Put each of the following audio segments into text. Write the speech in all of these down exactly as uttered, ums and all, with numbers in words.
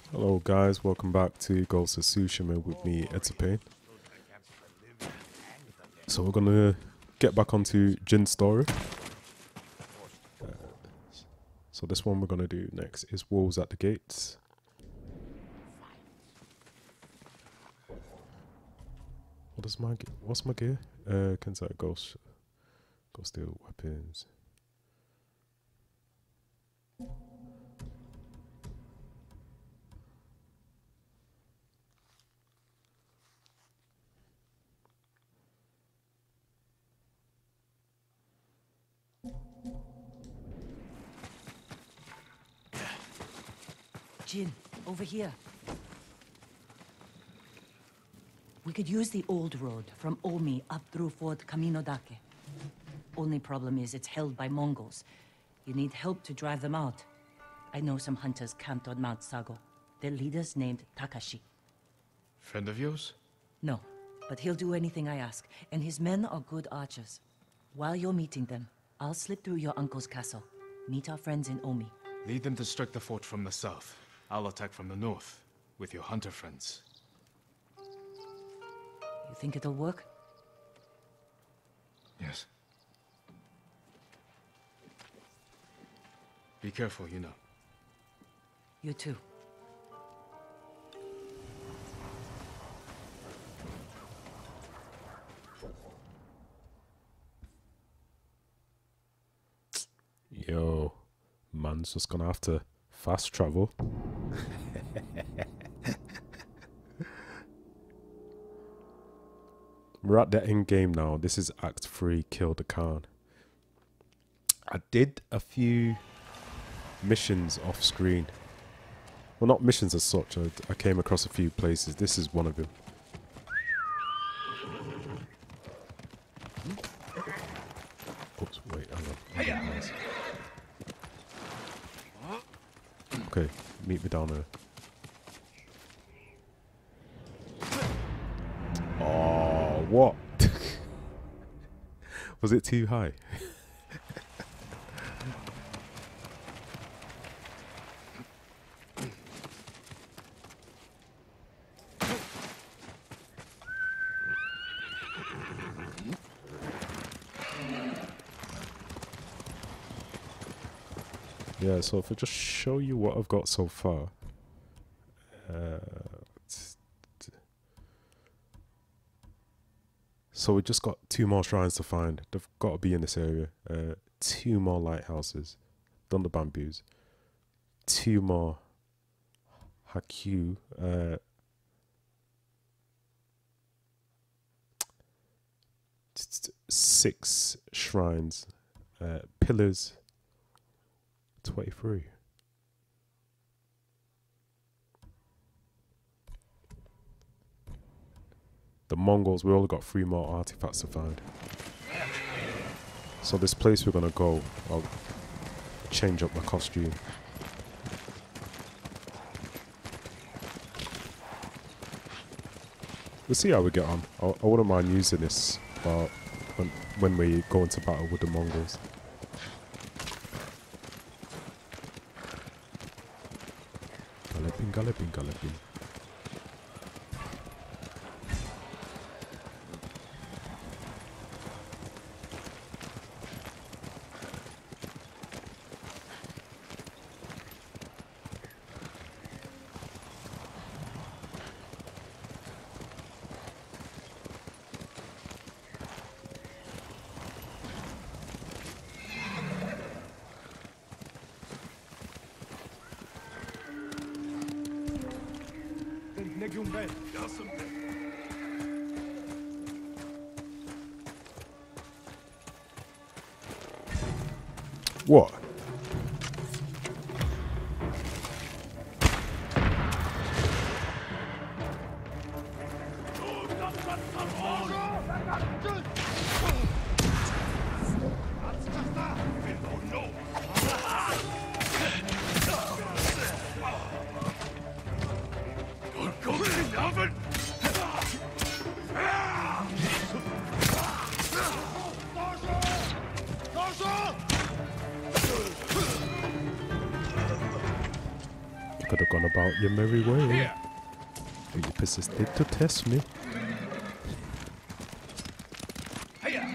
Hello guys, welcome back to Ghost of Tsushima with me, Etzapane. So we're gonna get back onto Jin's story. Uh, so this one we're gonna do next is Wolves at the Gates. What is my ge- what's my gear? Uh, Kensai Ghost, Ghost Steel weapons. Jin, over here. We could use the old road from Omi up through Fort Kaminodake. Only problem is it's held by Mongols. You need help to drive them out. I know some hunters camped on Mount Sago. Their leader's named Takashi. Friend of yours? No, but he'll do anything I ask, and his men are good archers. While you're meeting them, I'll slip through your uncle's castle. Meet our friends in Omi. Lead them to strike the fort from the south. I'll attack from the north, with your hunter friends. You think it'll work? Yes. Be careful, you know. You too. Yo, man's just gonna have to fast travel. We're at the end game now. This is Act three, Kill the Khan. I did a few missions off screen. Well, not missions as such. I, I came across a few places. This is one of them. Oops, wait, hang on. Nice. Okay, meet me down there. Oh, what? Was it too high? Yeah, so if I just show you what I've got so far. Uh, so we just got two more shrines to find. They've got to be in this area. Uh, two more lighthouses. Thunder bamboos. Two more Hakyu. Uh, six shrines. Uh, pillars. twenty-three. The Mongols, we only got three more artifacts to find. So this place we're gonna go, I'll change up my costume. We'll see how we get on. I, I wouldn't mind using this uh, when, when we go into battle with the Mongols. Galloping, galloping, galloping. What? could have gone about your merry way. Here. But you persisted to test me. Hiya.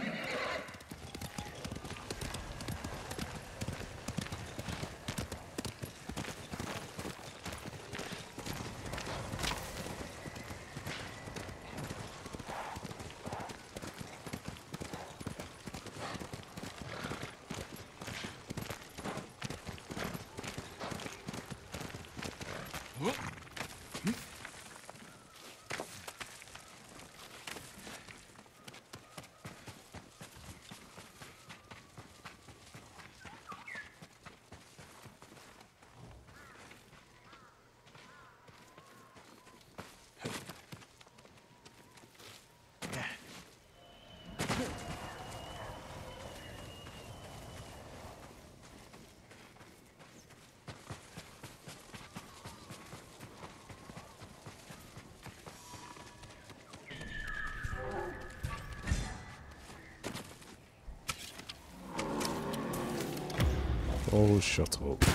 Oh, shut up.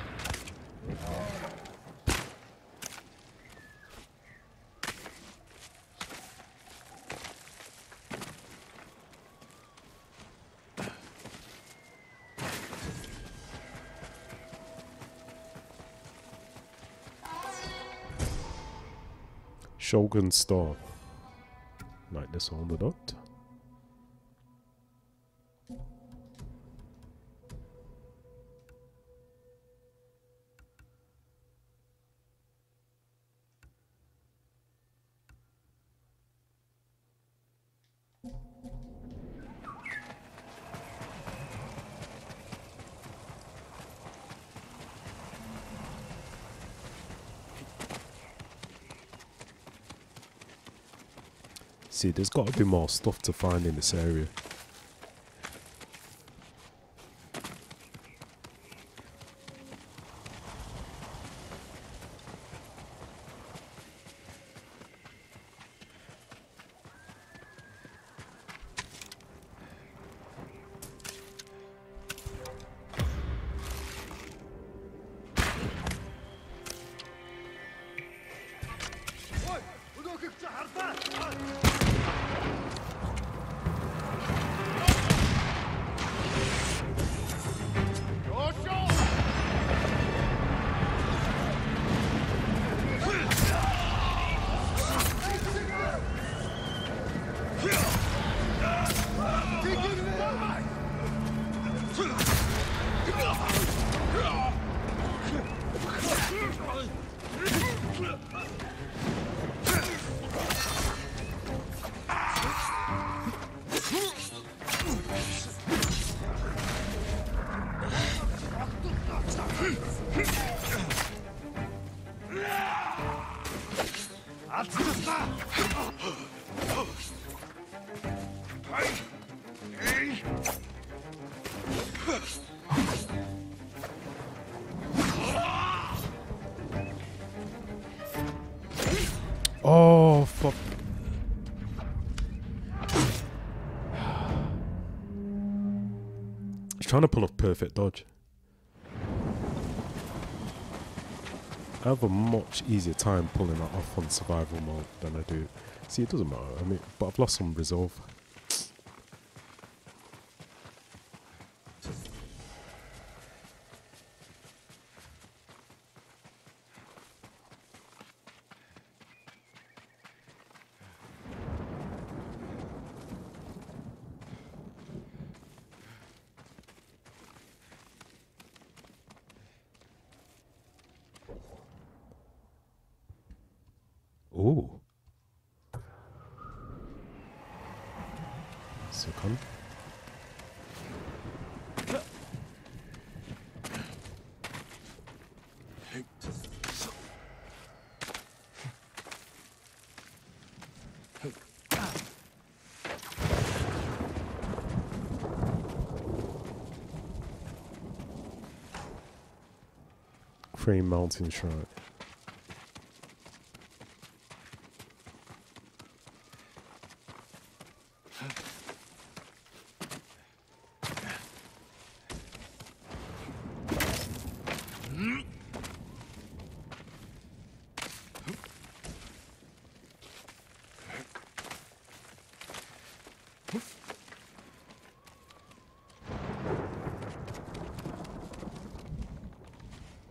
Shogun Star. Like this on the dot. See, there's got to be more stuff to find in this area. Oh, fuck. He's trying to pull off perfect dodge. I have a much easier time pulling that off on survival mode than I do. See, it doesn't matter. I mean, but I've lost some resolve. Ooh. Second. Crane Mountain Shrine.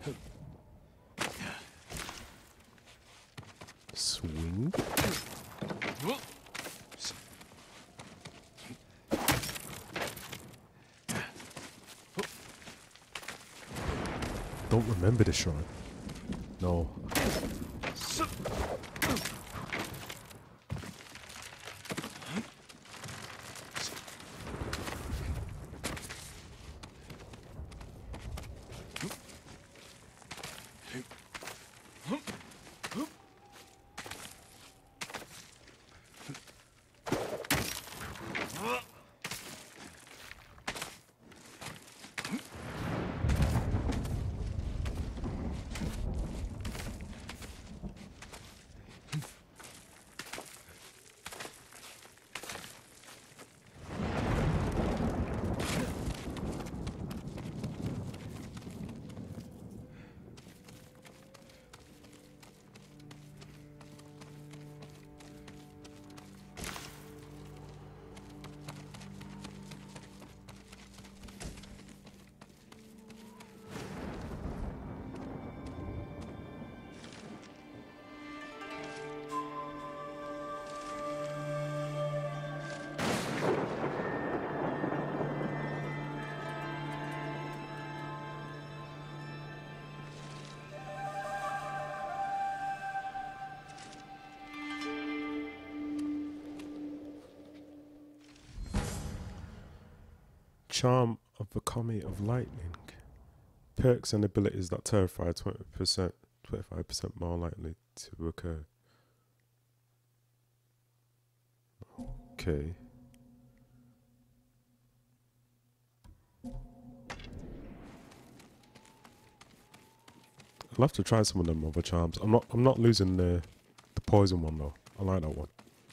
Swing. Don't remember the shrine. No. Charm of the Comet of Lightning. Perks and abilities that terrify twenty percent, twenty-five percent more likely to occur. Okay. I'll have to try some of them other charms. I'm not I'm not losing the the poison one though. I like that one.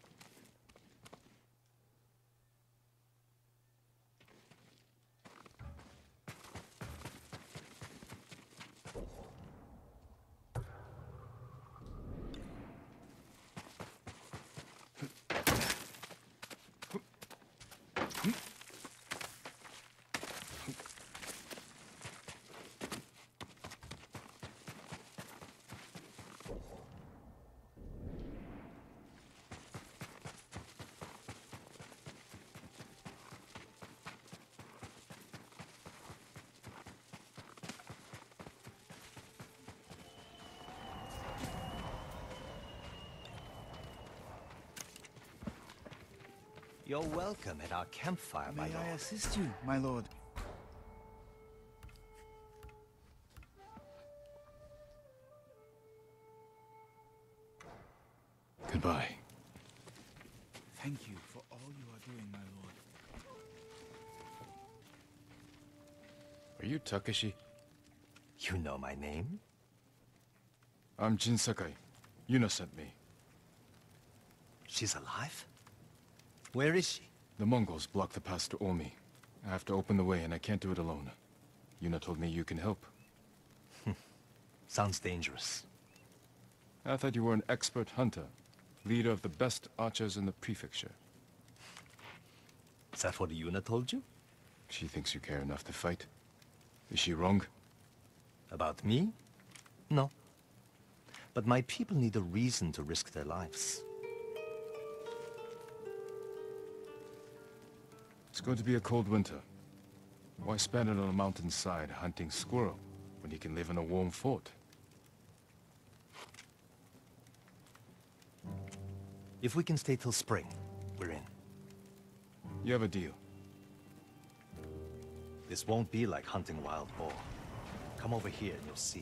You're welcome at our campfire, my May lord. I assist you, my lord? Goodbye. Thank you for all you are doing, my lord. Are you Takeshi? You know my name? I'm Jin Sakai. Yuna sent me. She's alive? Where is she? The Mongols blocked the pass to Omi. I have to open the way and I can't do it alone. Yuna told me you can help. Sounds dangerous. I thought you were an expert hunter. Leader of the best archers in the prefecture. Is that what Yuna told you? She thinks you care enough to fight. Is she wrong? About me? No. But my people need a reason to risk their lives. It's going to be a cold winter. Why spend it on a mountainside hunting squirrel when you can live in a warm fort? If we can stay till spring, we're in. You have a deal. This won't be like hunting wild boar. Come over here and you'll see.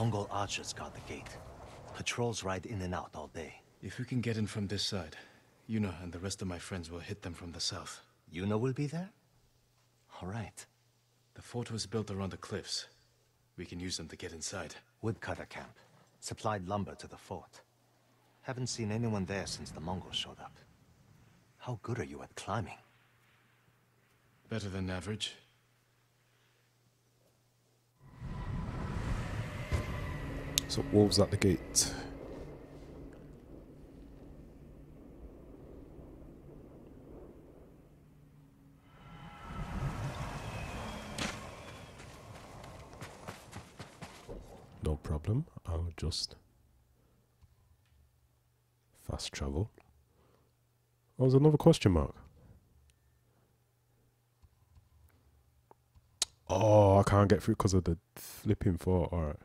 Mongol archers guard the gate. Patrols ride in and out all day. If we can get in from this side, Yuna and the rest of my friends will hit them from the south. Yuna will be there? All right. The fort was built around the cliffs. We can use them to get inside. Woodcutter camp. Supplied lumber to the fort. Haven't seen anyone there since the Mongols showed up. How good are you at climbing? Better than average. So wolves at the gate. No problem. I'll just fast travel. Oh, there's another question mark. Oh, I can't get through because of the flipping fort. Alright.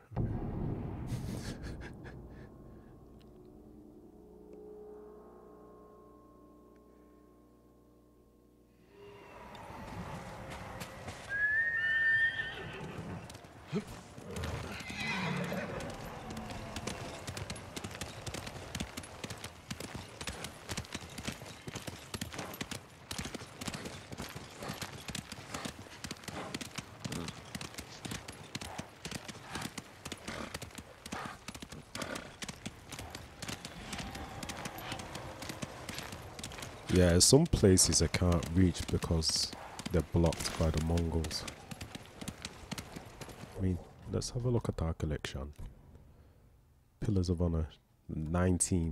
Yeah, there's some places I can't reach because they're blocked by the Mongols. I mean, let's have a look at our collection. Pillars of Honor, nineteen.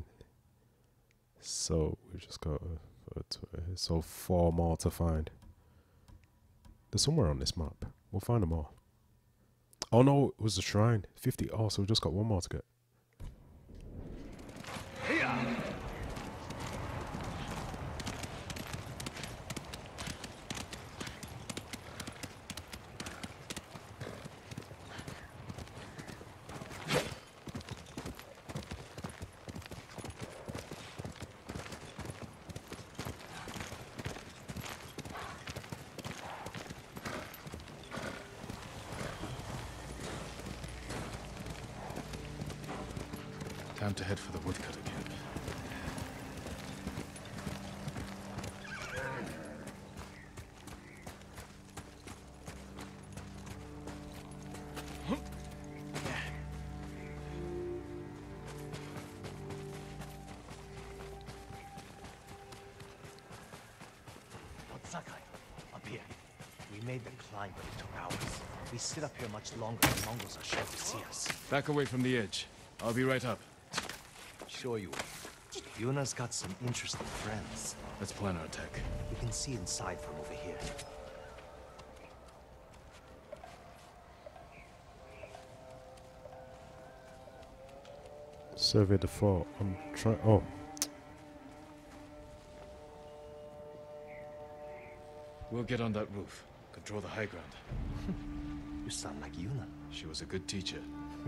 So we just got uh, so four more to find. They're somewhere on this map. We'll find them all. Oh no, it was a shrine. fifty. Oh, so we just got one more to get. Time to head for the woodcutter camp. Sakai, up here. We made the climb, but it took hours. We sit up here much longer, the Mongols are sure to see us. Back away from the edge. I'll be right up. Sure you will. Yuna's got some interesting friends. Let's plan our attack. We can see inside from over here. Survey the fort. I'm trying. Oh. We'll get on that roof. Control the high ground. You sound like Yuna. She was a good teacher.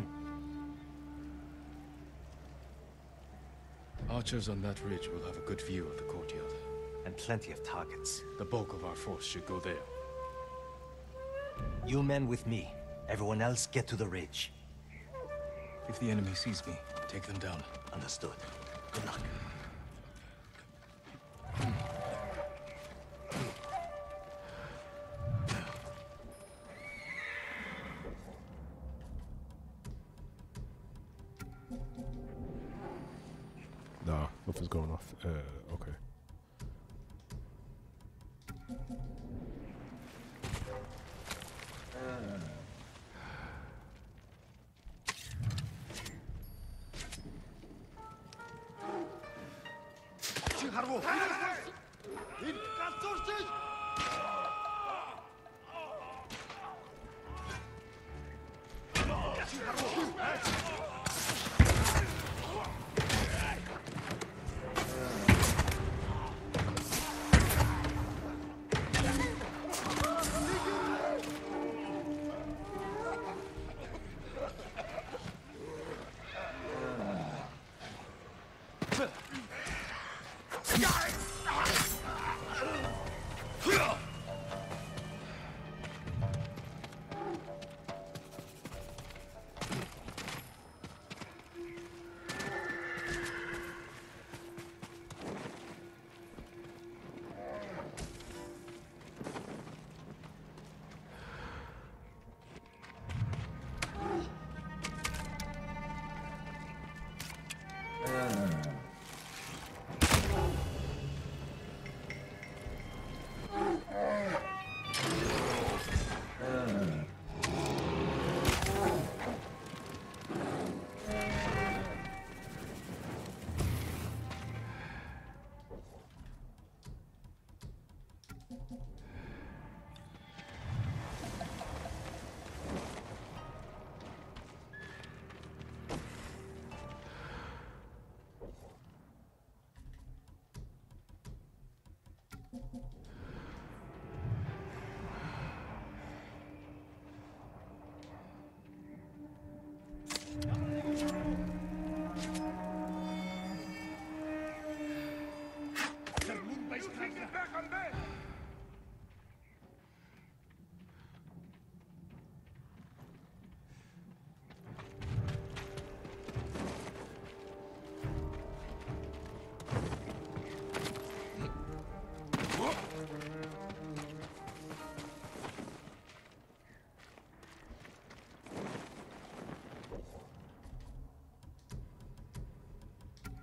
Archers on that ridge will have a good view of the courtyard. And plenty of targets. The bulk of our force should go there. You men with me. Everyone else get to the ridge. If the enemy sees me, take them down. Understood. Good luck. Nah, nothing's going off. Uh, okay.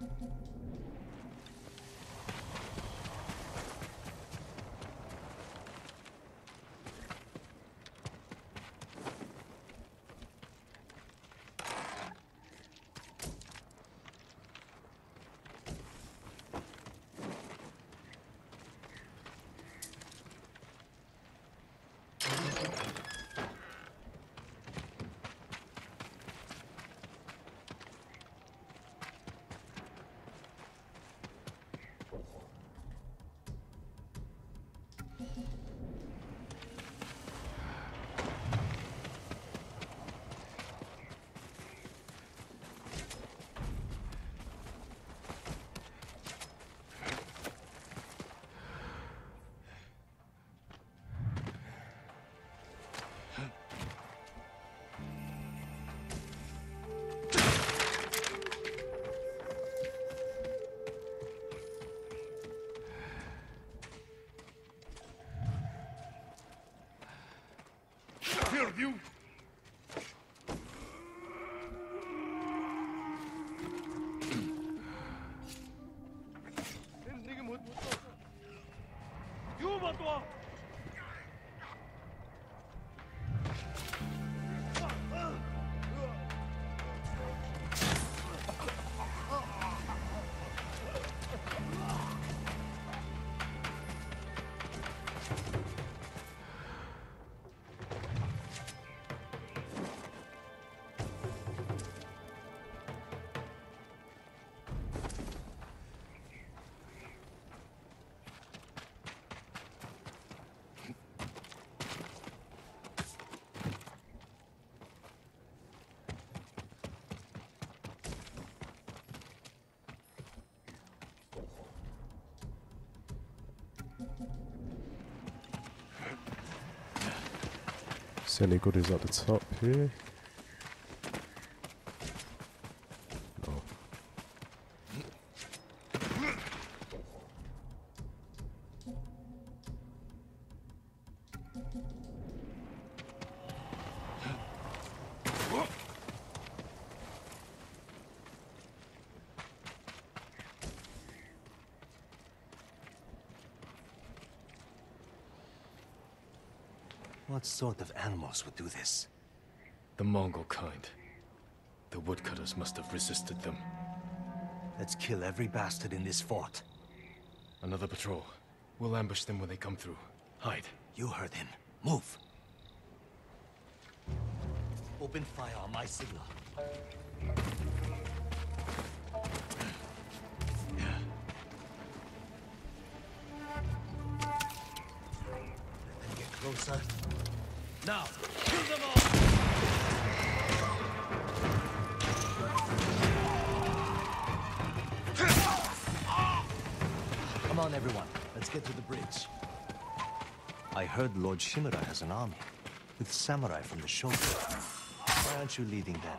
Here, you! See any goodies at the top here? No. What sort of animals would do this? The Mongol kind. The woodcutters must have resisted them. Let's kill every bastard in this fort. Another patrol. We'll ambush them when they come through. Hide. You heard him. Move. Open fire on my signal. Let them get closer. Now, kill them all! Come on, everyone. Let's get to the bridge. I heard Lord Shimura has an army, with samurai from the shogun. Why aren't you leading them?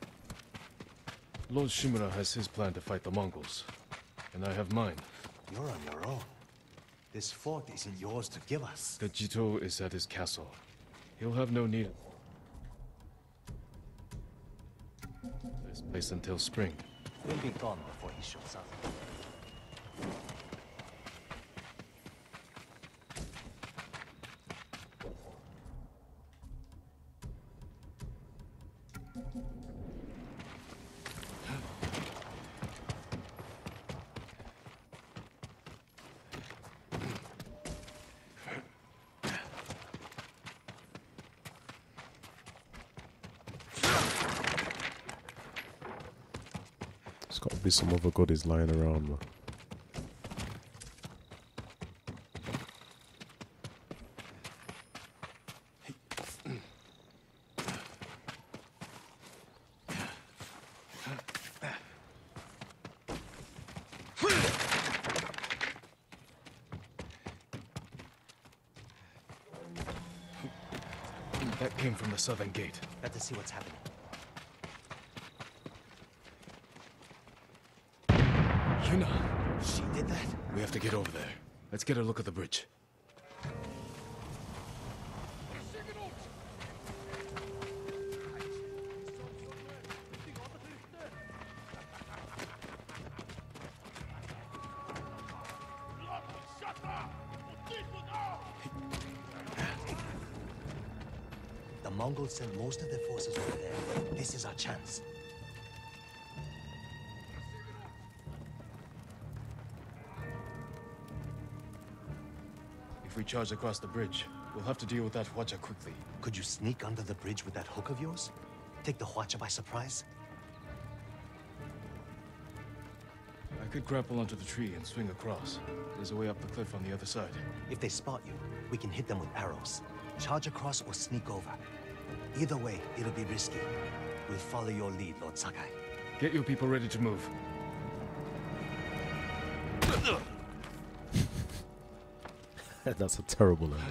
Lord Shimura has his plan to fight the Mongols. And I have mine. You're on your own. This fort isn't yours to give us. The Jito is at his castle. He'll have no need of this place until spring. We'll be gone before he shows up. There's got to be some other goodies lying around, man. That came from the southern gate. Better see what's happening. Yuna! She did that? We have to get over there. Let's get a look at the bridge. Mongols send most of their forces over there. This is our chance. If we charge across the bridge, we'll have to deal with that Hwacha quickly. Could you sneak under the bridge with that hook of yours? Take the Hwacha by surprise? I could grapple onto the tree and swing across. There's a way up the cliff on the other side. If they spot you, we can hit them with arrows. Charge across or sneak over. Either way, it'll be risky. We'll follow your lead, Lord Sakai. Get your people ready to move. That's a terrible name.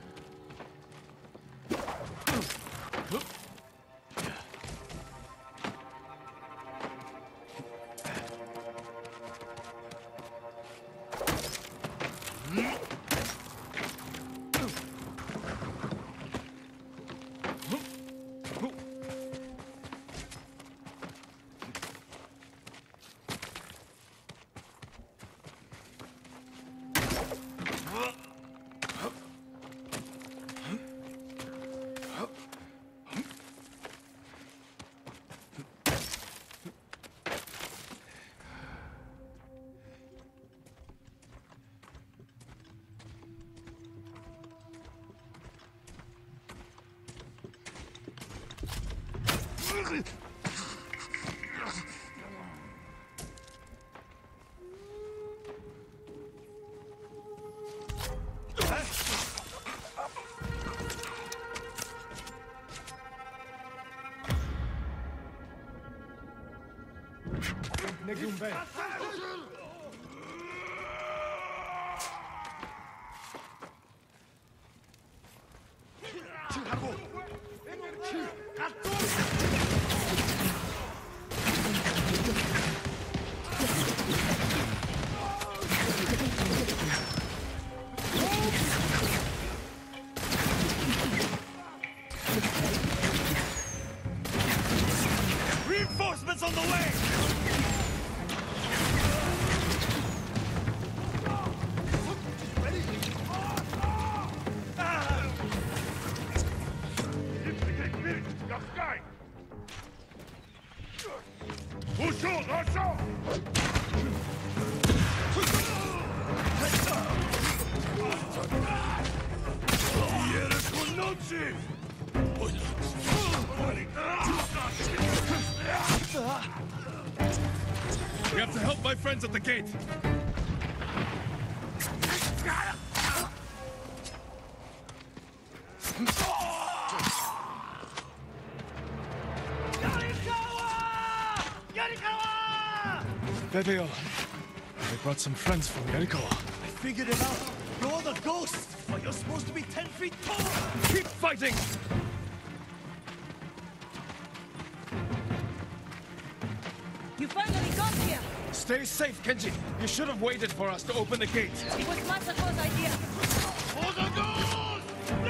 Reinforcements on the way! We have to help my friends at the gate. There they are. They brought some friends from Yarikawa. I figured it out. You're the ghost, but you're supposed to be ten feet tall. Keep fighting! You finally got here! Stay safe, Kenji. You should have waited for us to open the gate. It was Masako's idea. For the ghost! The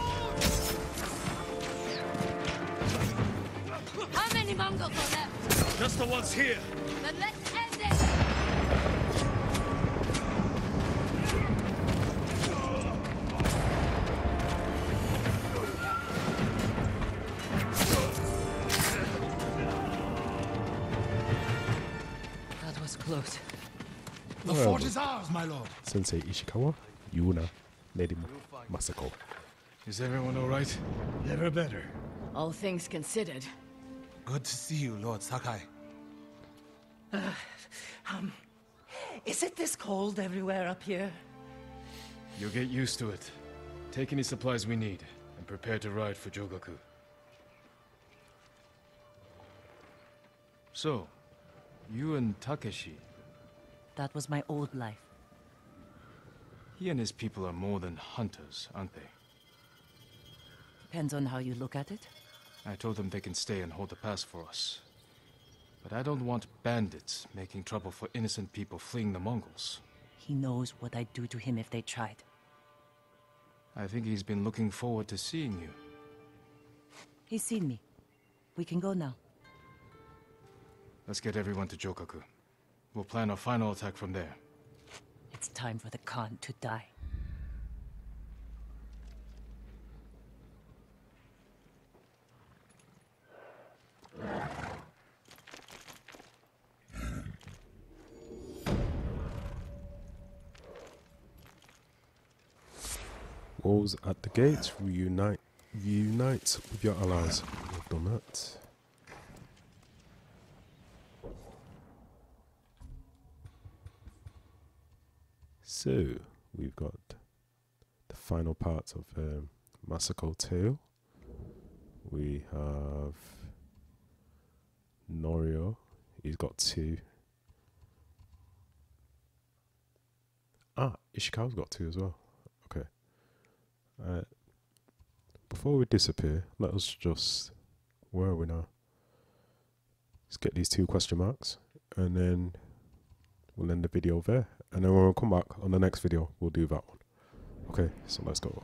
ghost! How many Mongols are left? Just the ones here. Then let's end it! That was close. The fort is ours, my lord. Sensei Ishikawa, Yuna, Lady Masako. Is everyone all right? Never better. All things considered. Good to see you, Lord Sakai. Um, is it this cold everywhere up here? You'll get used to it. Take any supplies we need, and prepare to ride for Jogaku. So, you and Takeshi, That was my old life. he and his people are more than hunters, aren't they? Depends on how you look at it. I told them they can stay and hold the pass for us. But I don't want bandits making trouble for innocent people fleeing the Mongols. He knows what I'd do to him if they tried. I think he's been looking forward to seeing you. He's seen me. We can go now. Let's get everyone to Jogaku. We'll plan our final attack from there. It's time for the Khan to die. Walls at the gates. Reunite. Reunite with your allies. We've done that. So we've got the final part of um, Masako Tale. We have Norio. He's got two. Ah, Ishikawa's got two as well. Okay. Uh, before we disappear, let us just... Where are we now? Let's get these two question marks. And then we'll end the video there. And then when we come back on the next video, we'll do that one. Okay, so let's go.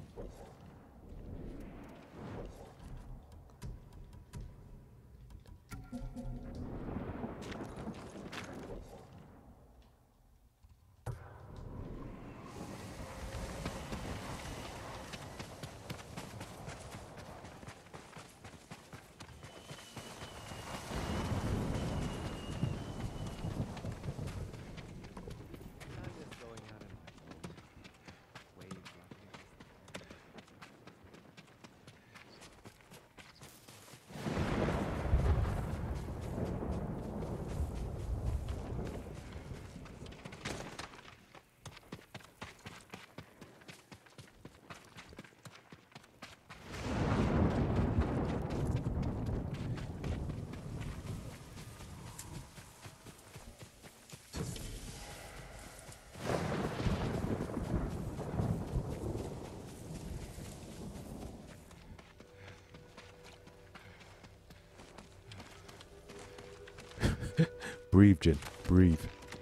Breathe, Jin. Breathe.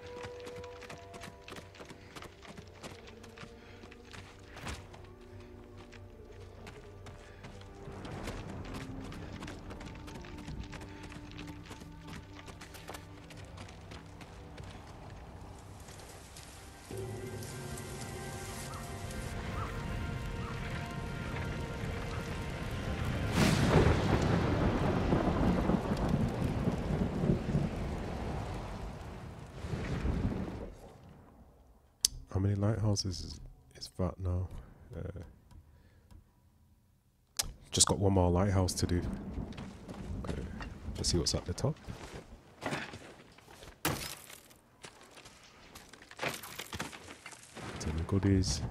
How many lighthouses is, is that now? Uh, just got one more lighthouse to do. Okay, let's see what's at the top. Any goodies?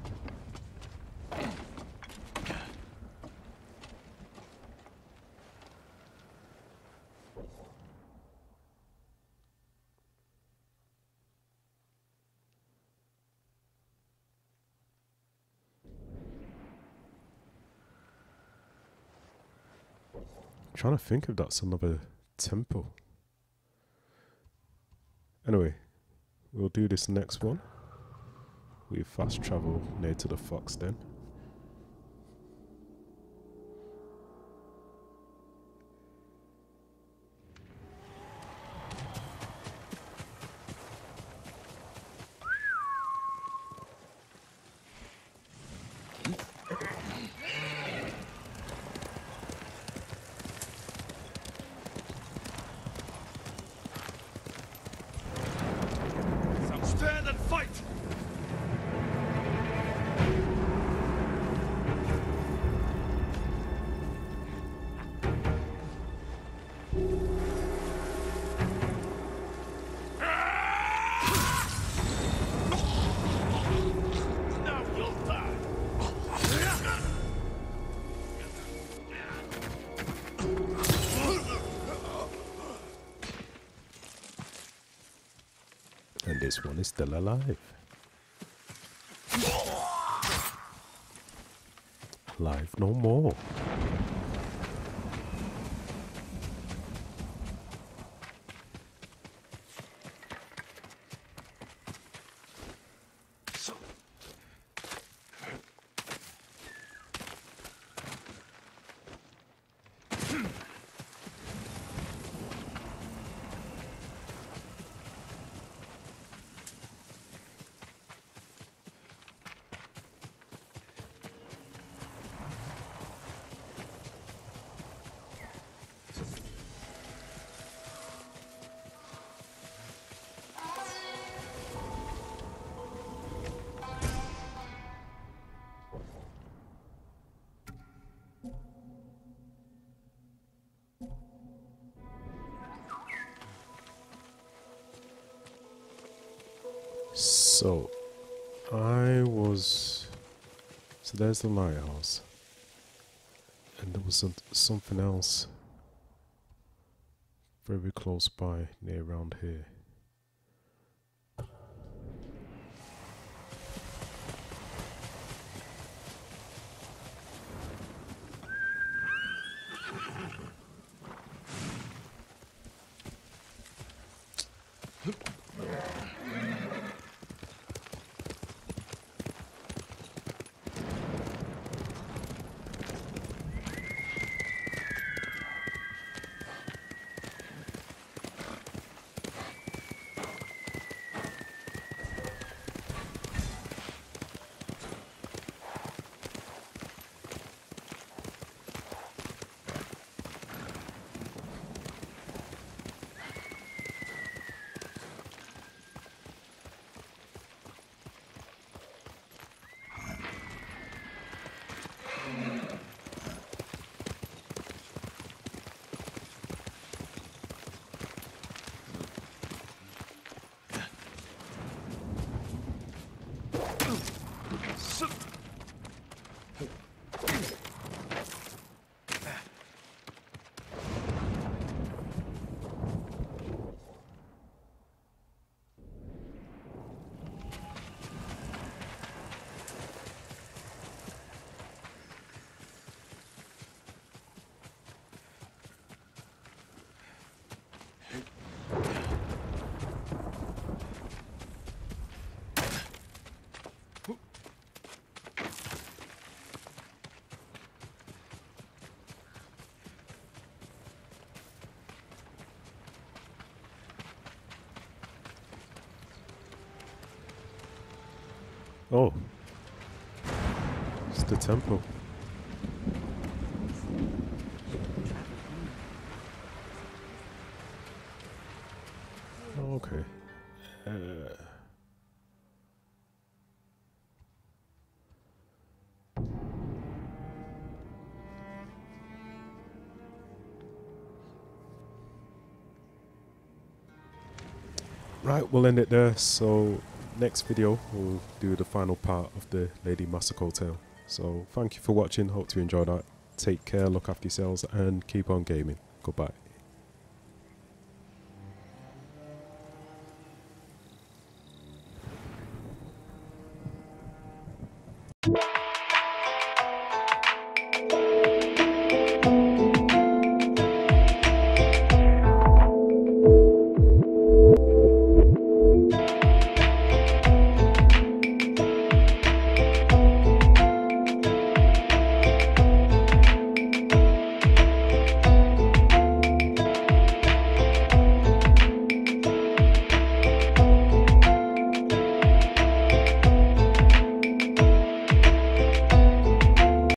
Trying to think if that's another temple. Anyway, we'll do this next one. We fast travel near to the Fox Den. Stand and fight! Now you'll die! And this one is still alive. Alive no more. So, I was... So there's the lighthouse. And there was some, something else very close by, near around here. Oh, it's the temple. Oh, okay. Uh, right, we'll end it there. So next video we'll do the final part of the Lady Masako tale. So thank you for watching, hope you enjoyed that. Take care, look after yourselves and keep on gaming. Goodbye.